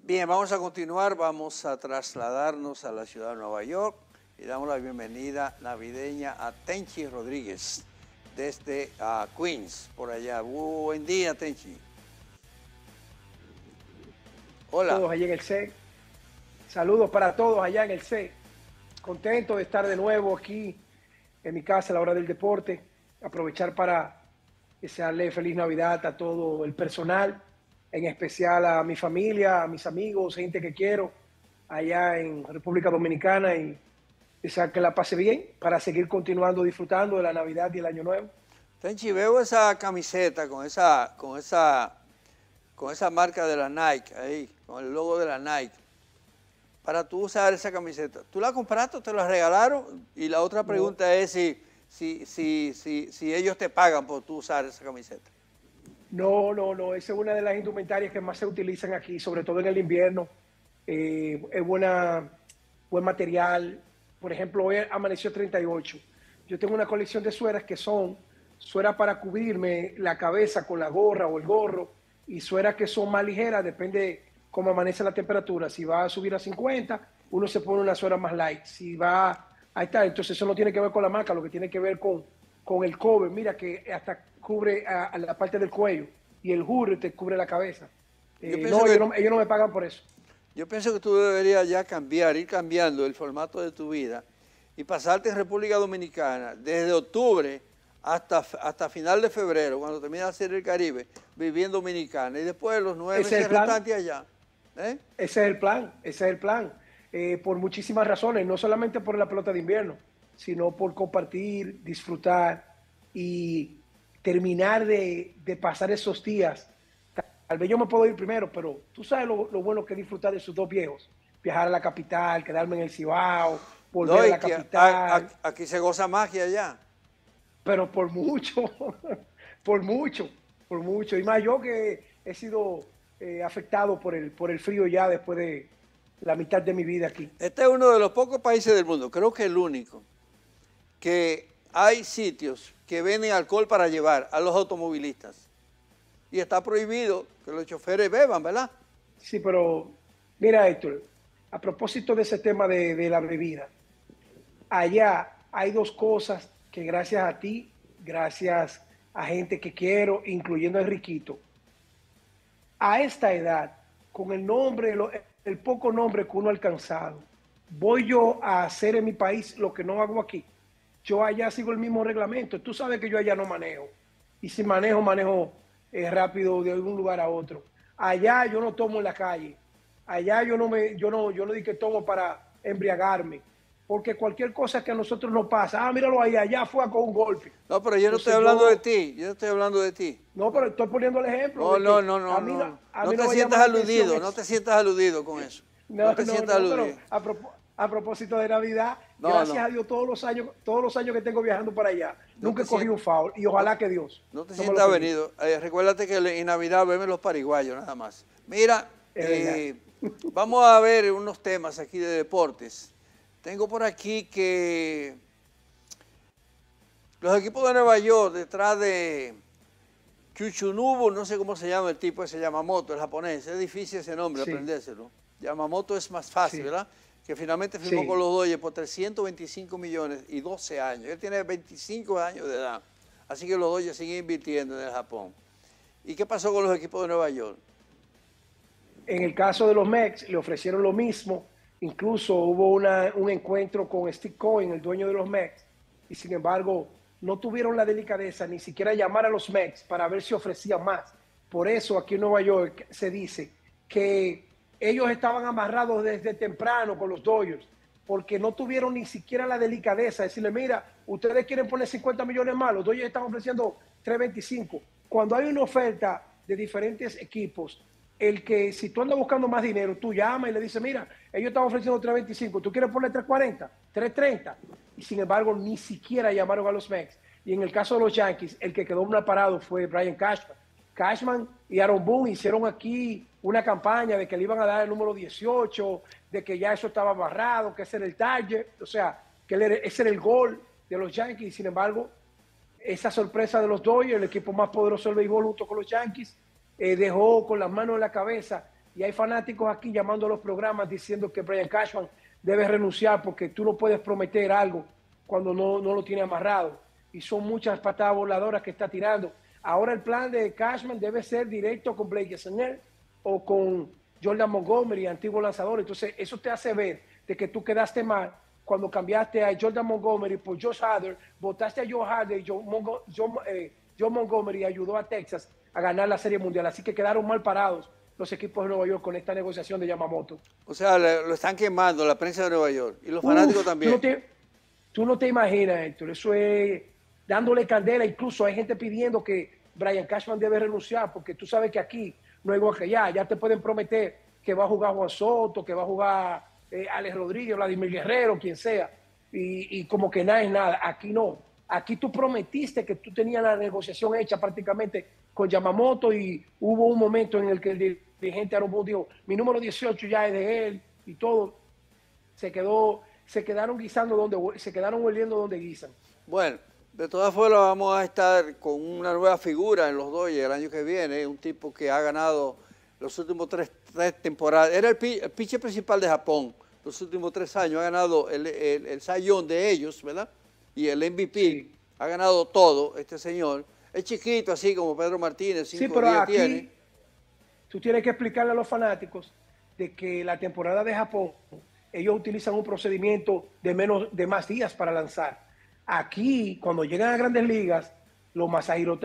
Bien, vamos a continuar, vamos a trasladarnos a la ciudad de Nueva York y damos la bienvenida navideña a Tenchi Rodríguez desde Queens, por allá. Buen día, Tenchi. Hola. Todos allá en el C. Saludos para todos allá en el C. Contento de estar de nuevo aquí en mi casa a la hora del deporte. Aprovechar para desearle feliz Navidad a todo el personal, en especial a mi familia, a mis amigos, gente que quiero allá en República Dominicana y desear que la pase bien para seguir continuando disfrutando de la Navidad y el Año Nuevo. Tenchi, veo esa camiseta con esa marca de la Nike ahí, con el logo de la Nike. Para tú usar esa camiseta, ¿tú la compraste o te la regalaron? Y la otra pregunta es si ellos te pagan por tú usar esa camiseta. No. Esa es una de las indumentarias que más se utilizan aquí, sobre todo en el invierno. Es buen material. Por ejemplo, hoy amaneció 38. Yo tengo una colección de sueras que son sueras para cubrirme la cabeza con la gorra o el gorro y sueras que son más ligeras, depende cómo amanece la temperatura. Si va a subir a 50, uno se pone una suera más light. Si va, ahí está. Entonces eso no tiene que ver con la marca, lo que tiene que ver con el cover. Mira que hasta cubre a la parte del cuello y el hood te cubre la cabeza. Ellos no me pagan por eso. Yo pienso que tú deberías ya ir cambiando el formato de tu vida y pasarte en República Dominicana desde octubre hasta final de febrero, cuando termina la Serie del Caribe, viviendo Dominicana, y después los 9 meses restantes allá. Ese es el plan, ese es el plan. Por muchísimas razones, no solamente por la pelota de invierno, sino por compartir, disfrutar y terminar de pasar esos días. Tal vez yo me puedo ir primero, pero tú sabes lo bueno que es disfrutar de sus dos viejos. Viajar a la capital, quedarme en el Cibao, volver a la capital. Aquí se goza más que allá. Pero por mucho, por mucho. Y más yo que he sido afectado por el frío ya después de la mitad de mi vida aquí. Este es uno de los pocos países del mundo, creo que el único, que hay sitios que venden alcohol para llevar a los automovilistas. Y está prohibido que los choferes beban, ¿verdad? Sí, pero mira, Héctor, a propósito de ese tema de la bebida, allá hay dos cosas que gracias a ti, gracias a gente que quiero, incluyendo a Enriquito, a esta edad, con el nombre, el poco nombre que uno ha alcanzado, voy yo a hacer en mi país lo que no hago aquí. Yo allá sigo el mismo reglamento. Tú sabes que yo allá no manejo. Y si manejo rápido de un lugar a otro. Allá yo no tomo en la calle. Allá yo no digo que tomo para embriagarme. Porque cualquier cosa que a nosotros nos pasa, míralo ahí, allá fue con un golpe. No, pero yo no estoy hablando de ti, yo no estoy hablando de ti. No, pero estoy poniendo el ejemplo. No. No te sientas aludido, no te sientas aludido con eso. No te sientas aludido. A propósito de Navidad, gracias a Dios, todos los años que tengo viajando para allá, nunca he cogido un foul y ojalá que Dios. No te sientas venido. Recuérdate que en Navidad beben los pariguayos nada más. Mira, vamos a ver unos temas aquí de deportes. Tengo por aquí que los equipos de Nueva York, detrás de Chuchunubu, no sé cómo se llama el tipo ese Yamamoto, el japonés, es difícil ese nombre, aprendérselo. Yamamoto es más fácil, ¿verdad? Que finalmente firmó con los Dodgers por 325 millones y 12 años. Él tiene 25 años de edad, así que los Dodgers siguen invirtiendo en el Japón. ¿Y qué pasó con los equipos de Nueva York? En el caso de los Mets, le ofrecieron lo mismo. Incluso hubo un encuentro con Steve Cohen, el dueño de los Mets, y sin embargo no tuvieron la delicadeza ni siquiera llamar a los Mets para ver si ofrecían más. Por eso aquí en Nueva York se dice que ellos estaban amarrados desde temprano con los Dodgers, porque no tuvieron ni siquiera la delicadeza de decirle, mira, ustedes quieren poner 50 millones más, los Dodgers están ofreciendo 325. Cuando hay una oferta de diferentes equipos, si tú andas buscando más dinero, tú llamas y le dices, mira, ellos están ofreciendo 325, ¿tú quieres poner 340, 330? Y sin embargo, ni siquiera llamaron a los Mets. Y en el caso de los Yankees, el que quedó mal parado fue Brian Cashman. Cashman y Aaron Boone hicieron aquí una campaña de que le iban a dar el número 18, de que ya eso estaba amarrado, que ese era el target, o sea, que ese era el gol de los Yankees. Sin embargo, esa sorpresa de los Dodgers, el equipo más poderoso del béisbol junto con los Yankees, dejó con las manos en la cabeza y hay fanáticos aquí llamando a los programas diciendo que Brian Cashman debe renunciar porque tú no puedes prometer algo cuando no lo tiene amarrado. Y son muchas patadas voladoras que está tirando. Ahora el plan de Cashman debe ser directo con Blake Snell o con Jordan Montgomery, antiguo lanzador. Entonces eso te hace ver de que tú quedaste mal cuando cambiaste a Jordan Montgomery por Josh Hader, votaste a Joe Hader y John Montgomery ayudó a Texas a ganar la Serie Mundial. Así que quedaron mal parados los equipos de Nueva York con esta negociación de Yamamoto. O sea, lo están quemando la prensa de Nueva York y los fanáticos también. Tú no te imaginas, Héctor, eso es dándole candela. Incluso hay gente pidiendo que Brian Cashman debe renunciar, porque tú sabes que aquí no hay igual que ya te pueden prometer que va a jugar Juan Soto, que va a jugar Alex Rodríguez, Vladimir Guerrero, quien sea, y como que nada es nada. Aquí no. Aquí tú prometiste que tú tenías la negociación hecha prácticamente con Yamamoto y hubo un momento en el que el dirigente Aaron Boone dijo, mi número 18 ya es de él y todo. Se quedaron guisando se quedaron oliendo donde guisan. Bueno, de todas formas vamos a estar con una nueva figura en los Dodgers el año que viene, un tipo que ha ganado los últimos tres temporadas. Era el pitcher principal de Japón los últimos 3 años, ha ganado el Cy Young de ellos, ¿verdad? Y el MVP, sí. Ha ganado todo este señor. Es chiquito, así como Pedro Martínez, 5 días tiene. Tú tienes que explicarle a los fanáticos de que la temporada de Japón, ellos utilizan un procedimiento de más días para lanzar. Aquí, cuando llegan a Grandes Ligas, los Masahiro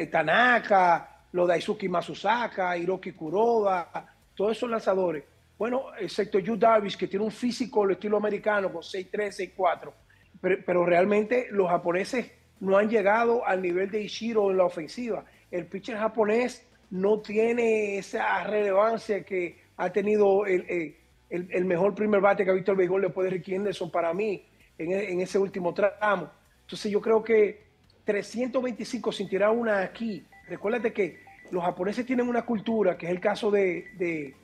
Tanaka, los Daisuke Matsuzaka, Hiroki Kuroda, todos esos lanzadores, bueno, excepto Yu Darvish, que tiene un físico al estilo americano con 6'3", 6'4", pero realmente los japoneses no han llegado al nivel de Ichiro en la ofensiva. El pitcher japonés no tiene esa relevancia que ha tenido el mejor primer bate que ha visto el béisbol después de Ricky Henderson para mí en ese último tramo. Entonces yo creo que 325 sin tirar una aquí. Recuérdate que los japoneses tienen una cultura, que es el caso de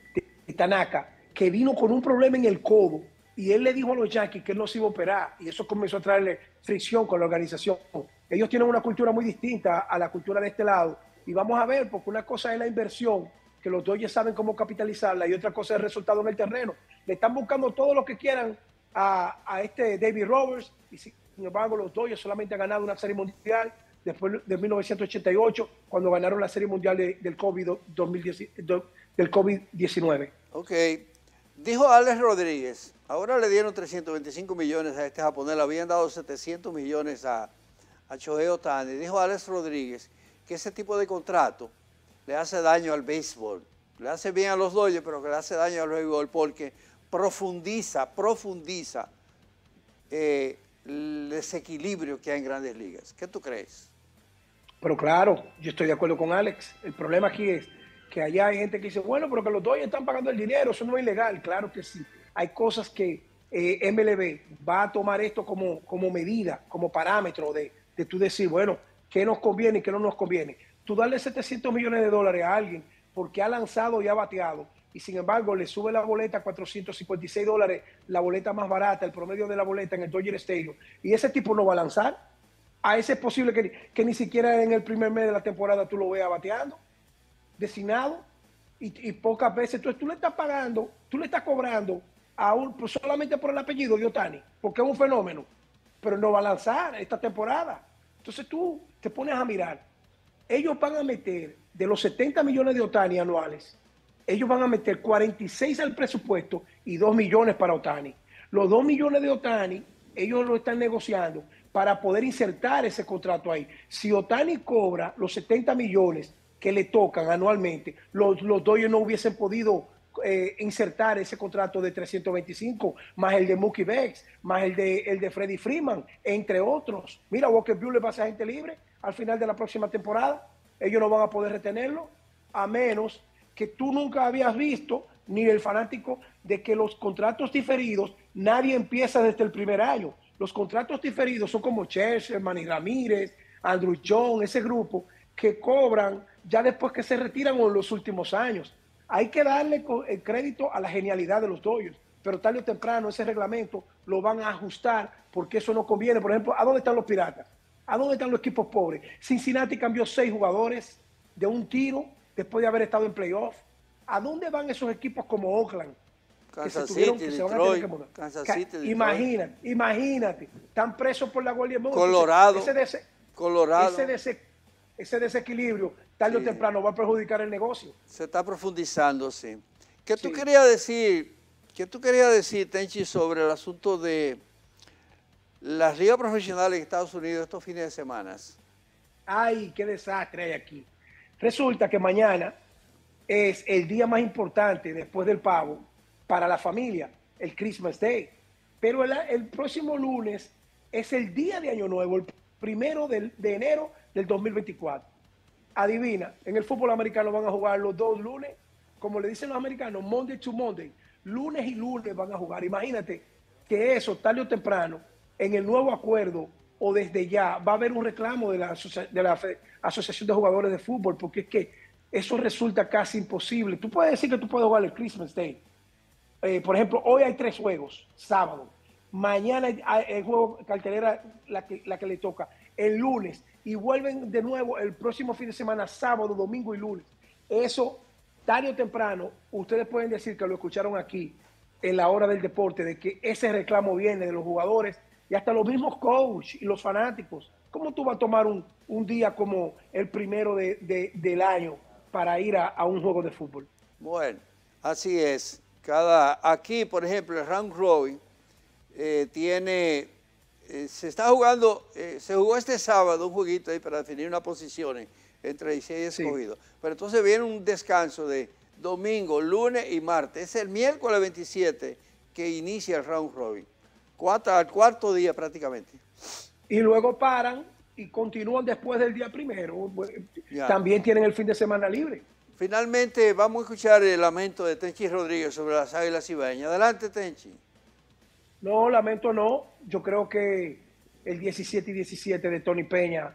Tanaka, que vino con un problema en el codo y él le dijo a los Yankees que él no se iba a operar y eso comenzó a traerle fricción con la organización. Ellos tienen una cultura muy distinta a la cultura de este lado y vamos a ver, porque una cosa es la inversión, que los Dodgers saben cómo capitalizarla, y otra cosa es el resultado en el terreno. Le están buscando todo lo que quieran a este David Roberts y sin embargo los Dodgers solamente han ganado una serie mundial después de 1988 cuando ganaron la serie mundial del COVID-19. Ok, dijo Alex Rodríguez, ahora le dieron 325 millones a este japonés, le habían dado 700 millones a Shohei Ohtani. Dijo Alex Rodríguez que ese tipo de contrato le hace daño al béisbol, le hace bien a los Dodgers, pero que le hace daño al béisbol porque profundiza el desequilibrio que hay en Grandes Ligas. ¿Qué tú crees? Pero claro, yo estoy de acuerdo con Alex. El problema aquí es que allá hay gente que dice, bueno, pero que los Dodgers están pagando el dinero, eso no es ilegal. Claro que sí. Hay cosas que MLB va a tomar esto como medida, como parámetro de tú decir, bueno, ¿qué nos conviene y qué no nos conviene? Tú darle 700 millones de dólares a alguien porque ha lanzado y ha bateado, y sin embargo le sube la boleta a 456 dólares, la boleta más barata, el promedio de la boleta en el Dodger Stadium, y ese tipo no va a lanzar. A ese es posible que ni siquiera en el primer mes de la temporada tú lo veas bateando, designado, y pocas veces. Entonces tú le estás pagando, tú le estás cobrando pues solamente por el apellido de Ohtani, porque es un fenómeno, pero no va a lanzar esta temporada. Entonces tú te pones a mirar, ellos van a meter de los 70 millones de Ohtani anuales, ellos van a meter 46 al presupuesto y 2 millones para Ohtani. Los 2 millones de Ohtani, ellos lo están negociando para poder insertar ese contrato ahí. Si Ohtani cobra los 70 millones que le tocan anualmente, los Dodgers no hubiesen podido insertar ese contrato de 325, más el de Mookie Betts, más el de Freddie Freeman, entre otros. Mira, Walker Buehler va a ser agente libre al final de la próxima temporada. Ellos no van a poder retenerlo, a menos que tú nunca habías visto, ni el fanático, de que los contratos diferidos, nadie empieza desde el primer año. Los contratos diferidos son como Scherzer, Manny Ramírez, Andrew John, ese grupo, que cobran ya después que se retiran en los últimos años. Hay que darle el crédito a la genialidad de los Dodgers, pero tarde o temprano ese reglamento lo van a ajustar porque eso no conviene. Por ejemplo, ¿a dónde están los Piratas? ¿A dónde están los equipos pobres? Cincinnati cambió 6 jugadores de un tiro después de haber estado en playoff. ¿A dónde van esos equipos como Oakland? Kansas City, Detroit, Kansas City, Detroit. Imagínate, están presos por la Guardia Móvil. Colorado, ese desequilibrio, tarde o temprano, va a perjudicar el negocio. Se está profundizando, sí. ¿Qué tú Sí. querías decir? ¿Qué tú querías decir, Tenchi, sobre el asunto de las ligas profesionales en Estados Unidos estos fines de semana? Ay, qué desastre hay aquí. Resulta que mañana es el día más importante después del pavo para la familia, el Christmas Day. Pero el próximo lunes es el día de Año Nuevo, el 1 de enero del 2024. Adivina, en el fútbol americano van a jugar los dos lunes, como le dicen los americanos, Monday to Monday. Lunes y lunes van a jugar. Imagínate que eso, tarde o temprano, en el nuevo acuerdo o desde ya, va a haber un reclamo de la Asociación de Jugadores de Fútbol, porque es que eso resulta casi imposible. Tú puedes decir que tú puedes jugar el Christmas Day. Por ejemplo, hoy hay 3 juegos, sábado. Mañana hay el juego cartelera, la que le toca. El lunes. Y vuelven de nuevo el próximo fin de semana, sábado, domingo y lunes. Eso, tarde o temprano, ustedes pueden decir que lo escucharon aquí en la hora del deporte, de que ese reclamo viene de los jugadores y hasta los mismos coaches y los fanáticos. ¿Cómo tú vas a tomar un día como el primero del año para ir a un juego de fútbol? Bueno, así es. Aquí, por ejemplo, el round robin se está jugando, se jugó este sábado un jueguito ahí para definir unas posiciones entre 16 escogidos. Pero entonces viene un descanso de domingo, lunes y martes. Es el miércoles 27 que inicia el round robin. Al cuarto día prácticamente. Y luego paran y continúan después del día primero. También tienen el fin de semana libre. Finalmente vamos a escuchar el lamento de Tenchi Rodríguez sobre las Águilas Cibaeñas. Adelante, Tenchi. No, lamento no. Yo creo que el 17 y 17 de Tony Peña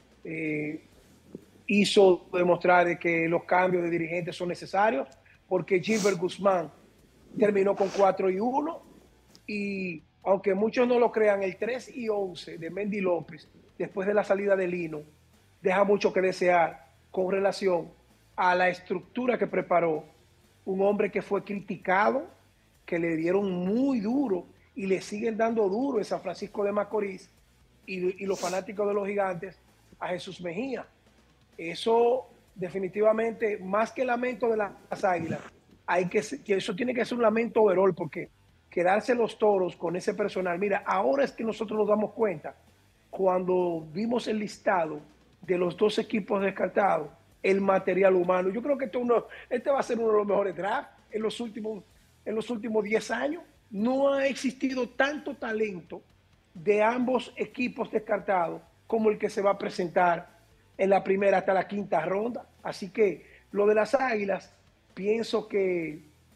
hizo demostrar que los cambios de dirigentes son necesarios, porque Gilbert Guzmán terminó con 4-1 y aunque muchos no lo crean, el 3-11 de Mendy López, después de la salida de Lino, deja mucho que desear con relación a la estructura que preparó un hombre que fue criticado, que le dieron muy duro y le siguen dando duro en San Francisco de Macorís y los fanáticos de los Gigantes a Jesús Mejía. Eso definitivamente, más que lamento de las Águilas, que eso tiene que ser un lamento overall, porque quedarse los Toros con ese personal. Mira, ahora es que nosotros nos damos cuenta, cuando vimos el listado de los 2 equipos descartados, el material humano. Yo creo que este va a ser uno de los mejores drafts en los últimos 10 años. No ha existido tanto talento de ambos equipos descartados como el que se va a presentar en la primera hasta la 5ª ronda. Así que lo de las Águilas, pienso que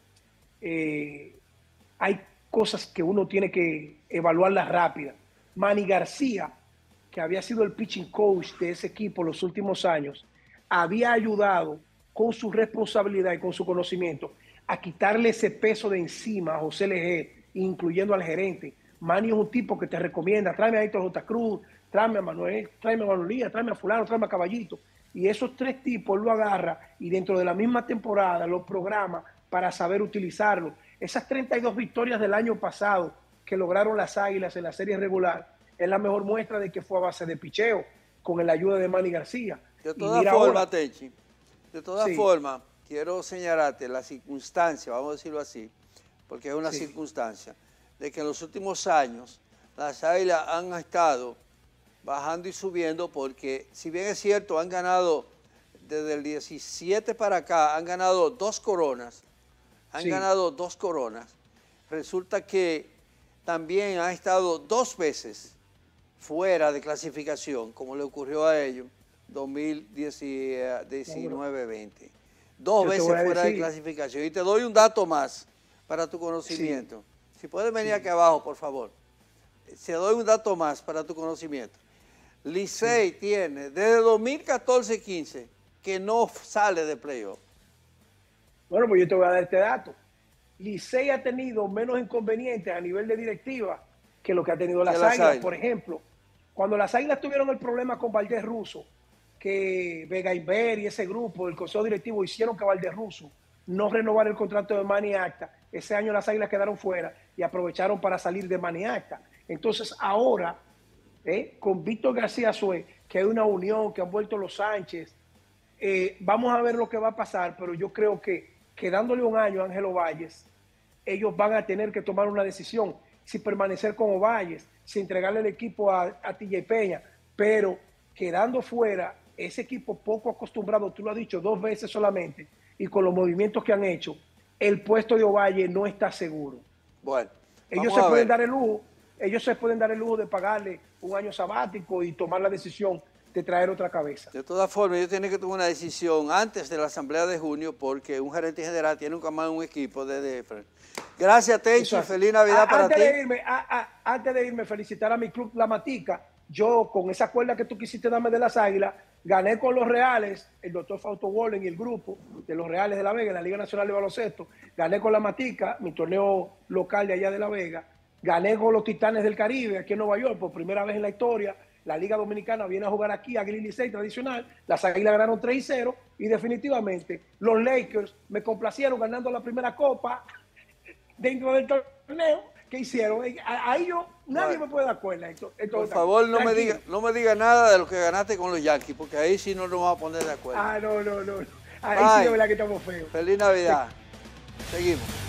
hay cosas que uno tiene que evaluarlas rápida. Manny García, que había sido el pitching coach de ese equipo los últimos años, había ayudado con su responsabilidad y con su conocimiento a quitarle ese peso de encima a José Leger, incluyendo al gerente. Manny es un tipo que te recomienda, tráeme a Héctor J. Cruz, tráeme a Manuel, tráeme a Manolía, tráeme a fulano, tráeme a Caballito. Y esos 3 tipos lo agarra y dentro de la misma temporada los programa para saber utilizarlo. Esas 32 victorias del año pasado que lograron las Águilas en la serie regular es la mejor muestra de que fue a base de picheo con la ayuda de Manny García. De todas formas, Tenchi, de todas formas, quiero señalarte la circunstancia, vamos a decirlo así, porque es una circunstancia, de que en los últimos años las Águilas han estado bajando y subiendo, porque si bien es cierto, han ganado desde el 17 para acá, han ganado 2 coronas, resulta que también han estado 2 veces fuera de clasificación, como le ocurrió a ellos 2019-20. 2 veces fuera de clasificación. Y te doy un dato más para tu conocimiento. Si puedes venir aquí abajo, por favor. Te doy un dato más para tu conocimiento. Licey tiene desde 2014-15 que no sale de playoff. Bueno, pues yo te voy a dar este dato. Licey ha tenido menos inconvenientes a nivel de directiva que lo que ha tenido las Águilas. Por ejemplo, cuando las Águilas tuvieron el problema con Valdés Russo, que Vega Inver y ese grupo del consejo directivo hicieron que Valdés Russo no renovar el contrato de Manny Acta. Ese año las Águilas quedaron fuera y aprovecharon para salir de Manny Acta. Entonces ahora, con Víctor García Suez, que hay una unión, que han vuelto los Sánchez, vamos a ver lo que va a pasar, pero yo creo que dándole un año a Ángel Ovalles, ellos van a tener que tomar una decisión, si permanecer con Ovalles, si entregarle el equipo a TJ Peña, pero quedando fuera ese equipo poco acostumbrado, tú lo has dicho 2 veces solamente, y con los movimientos que han hecho, el puesto de Ovalles no está seguro. Bueno, ellos se pueden dar el lujo, de pagarle un año sabático y tomar la decisión de traer otra cabeza. De todas formas, ellos tienen que tomar una decisión antes de la asamblea de junio, porque un gerente general tiene que armar un equipo de Gracias, Tenchi. Feliz Navidad para ti. Antes de irme, felicitar a mi club La Matica. Yo, con esa cuerda que tú quisiste darme de las Águilas, gané con los Reales, el doctor Fausto Wallen y el grupo de los Reales de La Vega, en la Liga Nacional de Baloncesto. Gané con La Matica, mi torneo local de allá de La Vega. Gané con los Titanes del Caribe, aquí en Nueva York, por primera vez en la historia. La Liga Dominicana viene a jugar aquí, Águila Licey tradicional. Las Águilas ganaron 3-0 y definitivamente los Lakers me complacieron ganando la primera copa dentro del torneo que hicieron. Ahí nadie me puede dar cuenta. Por favor, no me diga nada de lo que ganaste con los Yankees, porque ahí sí no nos vamos a poner de acuerdo. No. Ahí sí de verdad que estamos feos. Feliz Navidad. Seguimos.